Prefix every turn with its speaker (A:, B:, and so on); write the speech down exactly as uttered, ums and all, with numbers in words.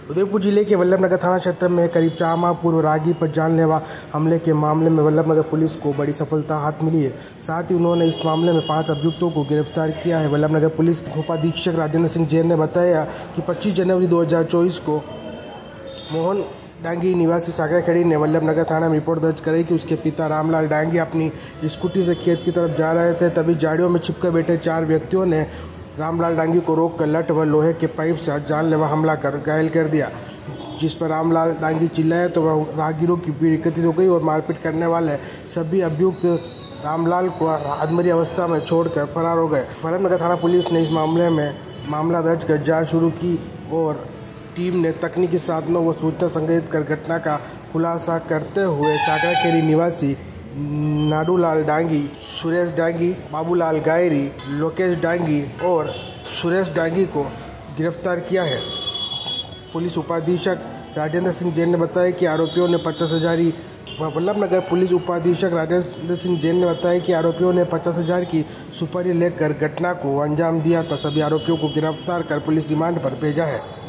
A: उदयपुर जिले के वल्लभनगर थाना क्षेत्र में करीब चार माह पूर्व रागी पर जानलेवा हमले के मामले में वल्लभनगर पुलिस को बड़ी सफलता हाथ मिली है। साथ ही उन्होंने इस मामले में पांच अभियुक्तों को गिरफ्तार किया है। वल्लभनगर पुलिस उपाधीक्षक राजेंद्र सिंह जैन ने बताया कि पच्चीस जनवरी दो हज़ार चौबीस को मोहन डांगी निवासी सागराखेड़ी ने वल्लभनगर थाना में रिपोर्ट दर्ज कराई कि उसके पिता रामलाल डांगी अपनी स्कूटी से खेत की तरफ जा रहे थे। तभी झाड़ियों में छिपकर बैठे चार व्यक्तियों ने रामलाल डांगी को रोककर लठ व लोहे के पाइप से जानलेवा हमला कर घायल कर दिया, जिस पर रामलाल डांगी चिल्लाए तो वह राहगीरों की भीड़ एकत्रित हो गई और मारपीट करने वाले सभी अभियुक्त रामलाल को अधमरी अवस्था में छोड़कर फरार हो गए। वल्लभनगर थाना पुलिस ने इस मामले में मामला दर्ज कर जांच शुरू की और टीम ने तकनीकी साधनों व सूचना संग्रहित कर घटना का खुलासा करते हुए सागराखेड़ी निवासी नाडूलाल डांगी, सुरेश डांगी, बाबूलाल गायरी, लोकेश डांगी और सुरेश डांगी को गिरफ्तार किया है। पुलिस उपाधीक्षक राजेंद्र सिंह जैन ने बताया कि आरोपियों ने पचास हजारी वल्लभनगर पुलिस उपाधीक्षक राजेंद्र सिंह जैन ने बताया कि आरोपियों ने पचास हजार की सुपारी लेकर घटना को अंजाम दिया था। सभी आरोपियों को गिरफ्तार कर पुलिस रिमांड पर भेजा है।